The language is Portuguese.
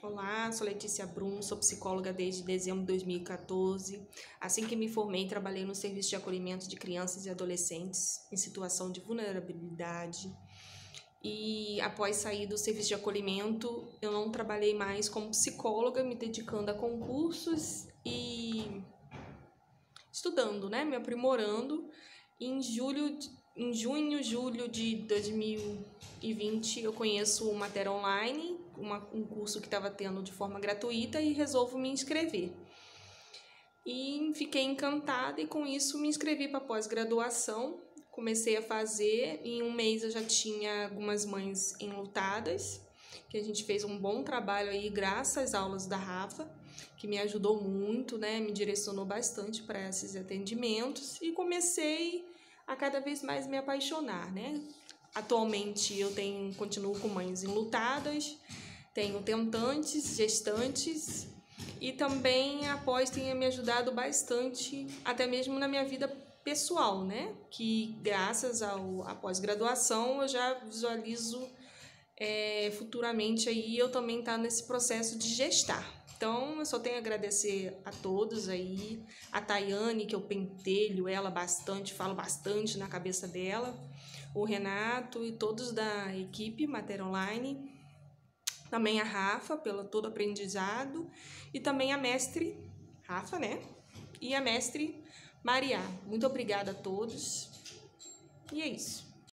Olá, sou Letícia Brum, sou psicóloga desde dezembro de 2014. Assim que me formei, trabalhei no serviço de acolhimento de crianças e adolescentes em situação de vulnerabilidade. E após sair do serviço de acolhimento, eu não trabalhei mais como psicóloga, me dedicando a concursos e estudando, né, me aprimorando. Em junho, julho de 2020, eu conheço o Mater Online, um curso que estava tendo de forma gratuita, e resolvo me inscrever. E fiquei encantada e com isso me inscrevi para pós-graduação. Comecei a fazer, em um mês eu já tinha algumas mães enlutadas, que a gente fez um bom trabalho aí graças às aulas da Rafa, que me ajudou muito, né? Me direcionou bastante para esses atendimentos e comecei a cada vez mais me apaixonar, né? Atualmente eu continuo com mães enlutadas, tenho tentantes, gestantes e também após tenha me ajudado bastante, até mesmo na minha vida pessoal, né? Que graças à pós-graduação eu já visualizo futuramente aí eu também estar nesse processo de gestar. Então, eu só tenho a agradecer a todos aí, a Tayane, que eu pentelho ela bastante, falo bastante na cabeça dela, o Renato e todos da equipe Mater Online, também a Rafa, pelo todo aprendizado, e também a mestre Rafa, né? E a mestre Maria. Muito obrigada a todos. E é isso.